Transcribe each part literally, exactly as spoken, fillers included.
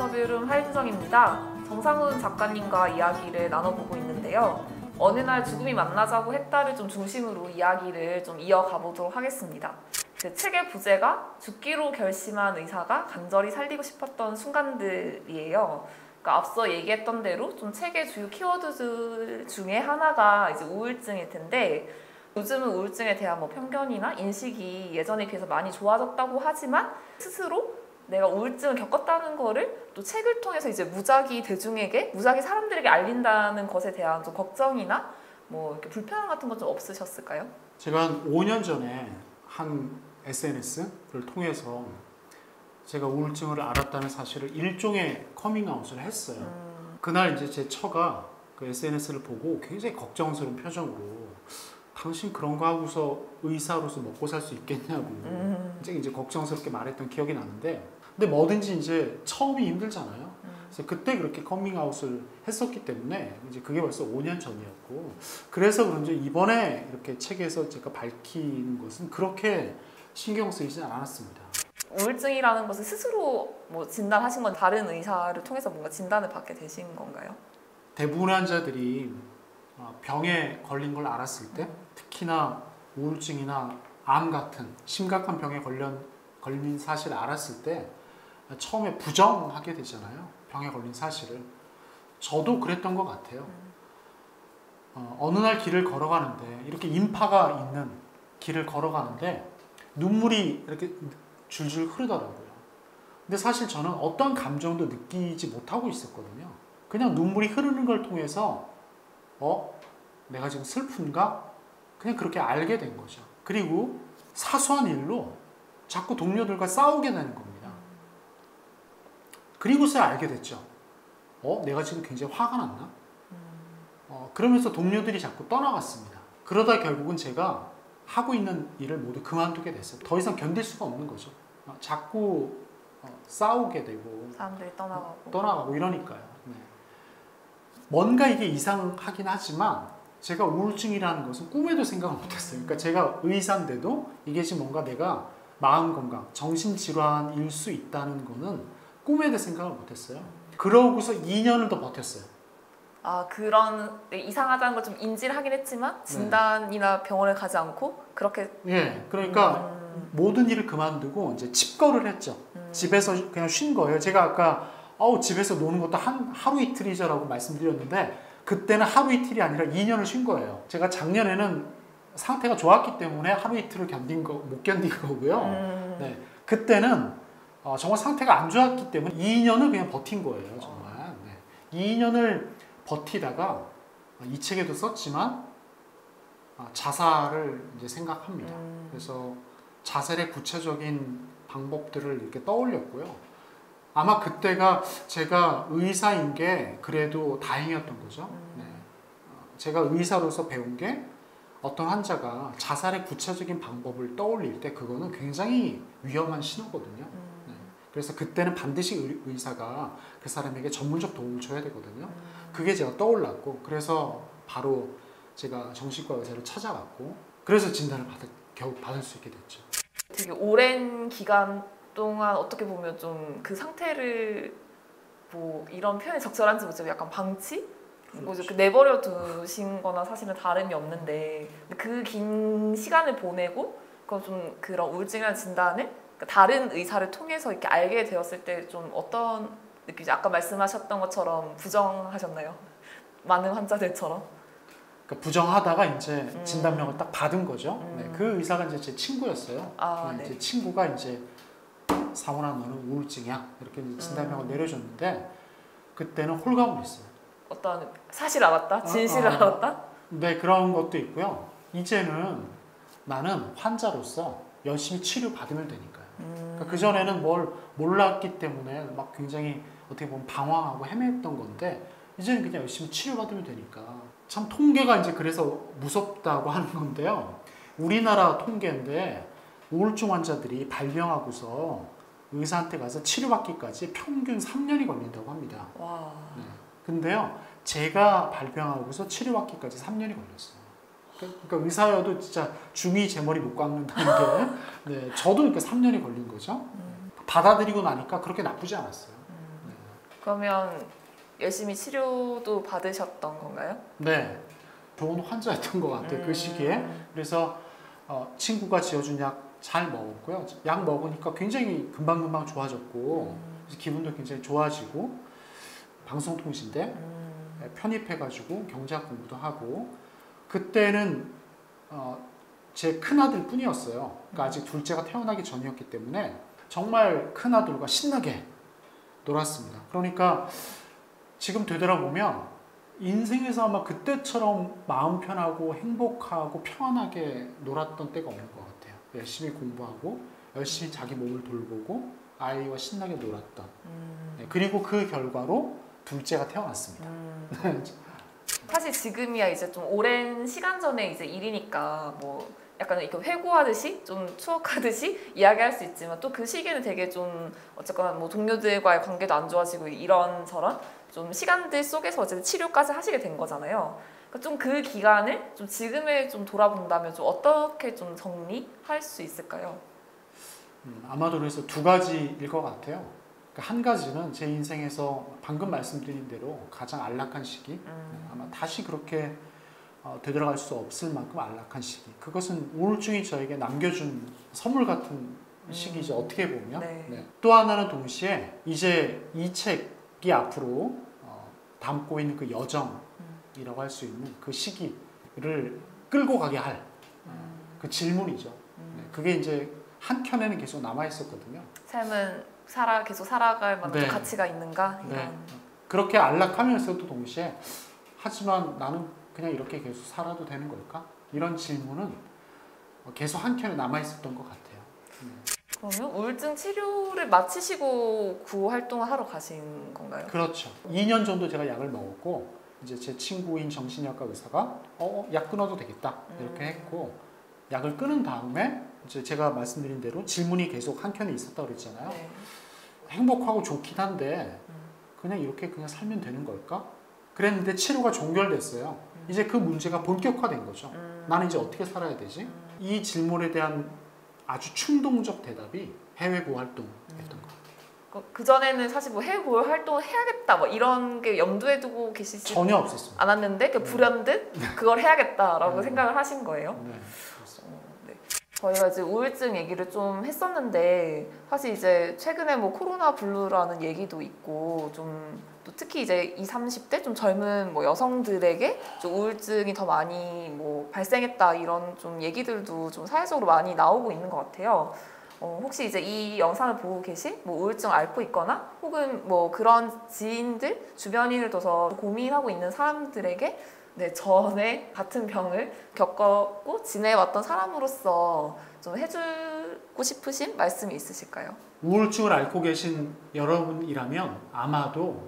여드름 하윤정입니다. 정상훈 작가님과 이야기를 나눠보고 있는데요. 어느 날 죽음이 만나자고 했다를 좀 중심으로 이야기를 좀 이어가 보도록 하겠습니다. 그 책의 부제가 죽기로 결심한 의사가 간절히 살리고 싶었던 순간들이에요. 그러니까 앞서 얘기했던 대로 좀 책의 주요 키워드들 중에 하나가 이제 우울증일 텐데, 요즘은 우울증에 대한 뭐 편견이나 인식이 예전에 비해서 많이 좋아졌다고 하지만 스스로 내가 우울증을 겪었다는 거를 또 책을 통해서 이제 무작위 대중에게, 무작위 사람들에게 알린다는 것에 대한 좀 걱정이나 뭐 이렇게 불편함 같은 건 좀 없으셨을까요? 제가 한 오 년 전에 한 에스엔에스를 통해서 제가 우울증을 알았다는 사실을 일종의 커밍아웃을 했어요. 음. 그날 이제 제 처가 그 에스엔에스를 보고 굉장히 걱정스러운 표정으로 당신 그런 거 하고서 의사로서 먹고 살 수 있겠냐고 음. 이제 이제 걱정스럽게 말했던 기억이 나는데, 근데 뭐든지 이제 처음이 힘들잖아요. 음. 그래서 그때 그렇게 커밍아웃을 했었기 때문에 이제 그게 벌써 오 년 전이었고, 그래서 그런지 이번에 이렇게 책에서 제가 밝히는 것은 그렇게 신경 쓰이지 않았습니다. 우울증이라는 것을 스스로 뭐 진단하신 건 다른 의사를 통해서 뭔가 진단을 받게 되신 건가요? 대부분의 환자들이 병에 걸린 걸 알았을 때, 특히나 우울증이나 암 같은 심각한 병에 걸린, 걸린 사실을 알았을 때 처음에 부정하게 되잖아요. 병에 걸린 사실을. 저도 그랬던 것 같아요. 어, 어느 날 길을 걸어가는데, 이렇게 인파가 있는 길을 걸어가는데 눈물이 이렇게 줄줄 흐르더라고요. 근데 사실 저는 어떤 감정도 느끼지 못하고 있었거든요. 그냥 눈물이 흐르는 걸 통해서 어? 내가 지금 슬픈가? 그냥 그렇게 알게 된 거죠. 그리고 사소한 일로 자꾸 동료들과 싸우게 되는 겁니다. 그리고서야 알게 됐죠. 어? 내가 지금 굉장히 화가 났나? 어, 그러면서 동료들이 자꾸 떠나갔습니다. 그러다 결국은 제가 하고 있는 일을 모두 그만두게 됐어요. 더 이상 견딜 수가 없는 거죠. 어, 자꾸 어, 싸우게 되고 사람들이 떠나가고 떠나가고 이러니까요. 네. 뭔가 이게 이상하긴 하지만 제가 우울증이라는 것은 꿈에도 생각을 못했어요. 그러니까 제가 의사인데도 이게 지금 뭔가 내가 마음 건강, 정신질환일 수 있다는 거는 꿈에도 생각을 못했어요. 그러고서 이 년을 더 버텼어요. 아, 그런 이상하다는 걸 좀 인지를 하긴 했지만 진단이나 네. 병원을 가지 않고 그렇게. 예, 그러니까 음. 모든 일을 그만두고 이제 집거를 했죠. 음. 집에서 그냥 쉰 거예요. 제가 아까 어우, 집에서 노는 것도 한 하루 이틀이죠라고 말씀드렸는데, 그때는 하루 이틀이 아니라 이 년을 쉰 거예요. 제가 작년에는 상태가 좋았기 때문에 하루 이틀을 견딘 거, 못 견딘 거고요. 음. 네, 그때는 어, 정말 상태가 안 좋았기 때문에 이 년을 그냥 버틴 거예요. 정말. 네. 이 년을 버티다가 이 책에도 썼지만 자살을 이제 생각합니다. 음. 그래서 자살의 구체적인 방법들을 이렇게 떠올렸고요. 아마 그때가 제가 의사인 게 그래도 다행이었던 거죠. 음. 네. 제가 의사로서 배운 게 어떤 환자가 자살의 구체적인 방법을 떠올릴 때 그거는 굉장히 위험한 신호거든요. 음. 네. 그래서 그때는 반드시 의사가 그 사람에게 전문적 도움을 줘야 되거든요. 음. 그게 제가 떠올랐고, 그래서 바로 제가 정신과 의사를 찾아갔고, 그래서 진단을 받을, 겨우 받을 수 있게 됐죠. 되게 오랜 기간 동안 어떻게 보면 좀 그 상태를, 뭐 이런 표현이 적절한지 모르지만 약간 방치? 뭐 이렇게 내버려 두신 거나 사실은 다름이 없는데, 그 긴 시간을 보내고 그건 좀 그런 우울증이라는 진단을 다른 의사를 통해서 이렇게 알게 되었을 때 좀 어떤 느낌이지? 아까 말씀하셨던 것처럼 부정하셨나요? 많은 환자들처럼? 그러니까 부정하다가 이제 음. 진단명을 딱 받은 거죠. 음. 네, 그 의사가 이제 제 친구였어요. 아, 네, 네. 제 친구가 이제 상훈아, 너는 우울증이야, 이렇게 진단명을 음. 내려줬는데, 그때는 홀가분했어요. 어떤 사실 알았다? 진실을 아, 아, 알았다? 네, 그런 것도 있고요. 이제는 나는 환자로서 열심히 치료받으면 되니까요. 음. 그러니까 그전에는 뭘 몰랐기 때문에 막 굉장히 어떻게 보면 방황하고 헤맸던 건데, 이제는 그냥 열심히 치료받으면 되니까. 참 통계가 이제 그래서 무섭다고 하는 건데요. 우리나라 통계인데 우울증 환자들이 발병하고서 의사한테 가서 치료받기까지 평균 삼 년이 걸린다고 합니다. 와. 네. 근데요, 제가 발병하고서 치료받기까지 삼 년이 걸렸어요. 그러니까 의사여도 진짜 중이 제 머리 못 깎는다는 게, 네, 저도 그러니까 삼 년이 걸린 거죠. 음. 받아들이고 나니까 그렇게 나쁘지 않았어요. 음. 네. 그러면 열심히 치료도 받으셨던 건가요? 네, 좋은 환자였던 것 같아요. 음. 그 시기에. 그래서 어, 친구가 지어준 약 잘 먹었고요. 약 먹으니까 굉장히 금방금방 좋아졌고 음. 그래서 기분도 굉장히 좋아지고 방송통신대 음. 편입해가지고 경제학 공부도 하고 그때는 어, 제 큰아들 뿐이었어요. 그러니까 아직 둘째가 태어나기 전이었기 때문에 정말 큰아들과 신나게 놀았습니다. 그러니까 지금 되돌아보면 인생에서 아마 그때처럼 마음 편하고 행복하고 평안하게 놀았던 때가 없는 것 같아요. 열심히 공부하고 열심히 자기 몸을 돌보고 아이와 신나게 놀았던. 음. 네, 그리고 그 결과로 둘째가 태어났습니다. 음. 사실 지금이야 이제 좀 오랜 시간 전에 이제 일이니까 뭐 약간 이렇게 회고하듯이 좀 추억하듯이 이야기할 수 있지만 또 그 시기에는 되게 좀 어쨌거나 뭐 동료들과의 관계도 안 좋아지고 이런저런 좀 시간들 속에서 어쨌든 치료까지 하시게 된 거잖아요. 그러니까 좀 그 기간을 좀 지금에 좀 돌아본다면 좀 어떻게 좀 정리할 수 있을까요? 음, 아마도 그래서 두 가지일 것 같아요. 그러니까 한 가지는 제 인생에서 방금 말씀드린 대로 가장 안락한 시기. 음. 아마 다시 그렇게 어, 되돌아갈 수 없을 만큼 안락한 시기. 그것은 우울증이 저에게 남겨준 선물 같은 시기죠. 음. 어떻게 보면. 네. 네. 또 하나는 동시에 이제 이 책이 앞으로 어, 담고 있는 그 여정이라고 할 수 있는 그 시기를 끌고 가게 할 그 음. 질문이죠. 음. 네. 그게 이제 한 켠에는 계속 남아 있었거든요. 삶은 살아 계속 살아갈 만한 네. 가치가 있는가 이런. 네. 그렇게 안락하면서도 동시에 하지만 나는 그냥 이렇게 계속 살아도 되는 걸까? 이런 질문은 계속 한켠에 남아 있었던 것 같아요. 그러면 우울증 치료를 마치시고 구호 활동을 하러 가신 건가요? 그렇죠. 이 년 정도 제가 약을 먹었고 이제 제 친구인 정신의학과 의사가 어, 약 끊어도 되겠다 이렇게 음. 했고 약을 끊은 다음에 이제 제가 말씀드린 대로 질문이 계속 한켠에 있었다고 그랬잖아요. 네. 행복하고 좋긴 한데 음. 그냥 이렇게 그냥 살면 되는 걸까? 그랬는데 치료가 종결됐어요. 음. 이제 그 문제가 본격화된 거죠. 음. 나는 이제 어떻게 살아야 되지? 음. 이 질문에 대한 아주 충동적 대답이 해외 구호 활동이었던 것 같아요. 그 전에는 사실 뭐 해외 보호 활동을 해야겠다 뭐 이런 게 염두에 두고 계시지 전혀 없었습니다. 않았는데 그 네. 불현듯 그걸 해야겠다라고 네. 생각을 하신 거예요. 네, 그렇습니다. 어, 네. 저희가 이제 우울증 얘기를 좀 했었는데 사실 이제 최근에 뭐 코로나 블루라는 얘기도 있고 좀 또 특히 이제 이십, 삼십 대 좀 젊은 뭐 여성들에게 좀 우울증이 더 많이 뭐 발생했다 이런 좀 얘기들도 좀 사회적으로 많이 나오고 있는 것 같아요. 어, 혹시 이제 이 영상을 보고 계신 뭐 우울증 앓고 있거나 혹은 뭐 그런 지인들 주변인을 둬서 고민하고 있는 사람들에게 네, 전에 같은 병을 겪었고 지내왔던 사람으로서 좀 해주고 싶으신 말씀이 있으실까요? 우울증을 앓고 계신 여러분이라면 아마도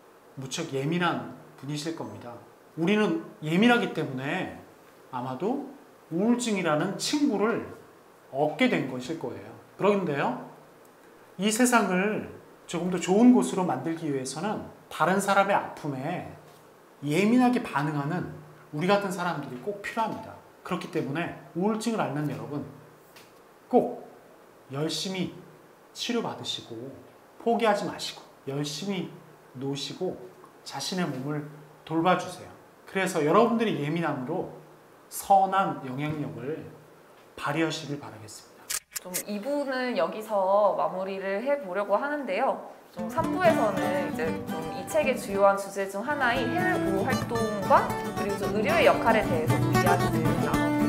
무척 예민한 분이실 겁니다. 우리는 예민하기 때문에 아마도 우울증이라는 친구를 얻게 된 것일 거예요. 그런데요, 이 세상을 조금 더 좋은 곳으로 만들기 위해서는 다른 사람의 아픔에 예민하게 반응하는 우리 같은 사람들이 꼭 필요합니다. 그렇기 때문에 우울증을 앓는 여러분 꼭 열심히 치료받으시고 포기하지 마시고 열심히 노시고 자신의 몸을 돌봐주세요. 그래서 여러분들의 예민함으로 선한 영향력을 발휘하시길 바라겠습니다. 좀 이 부는 여기서 마무리를 해보려고 하는데요. 좀 삼 부에서는 이제 좀 이 책의 주요한 주제 중 하나인 해외 보호 활동과 그리고 좀 의료의 역할에 대해서 좀 이야기를 나눠볼게요.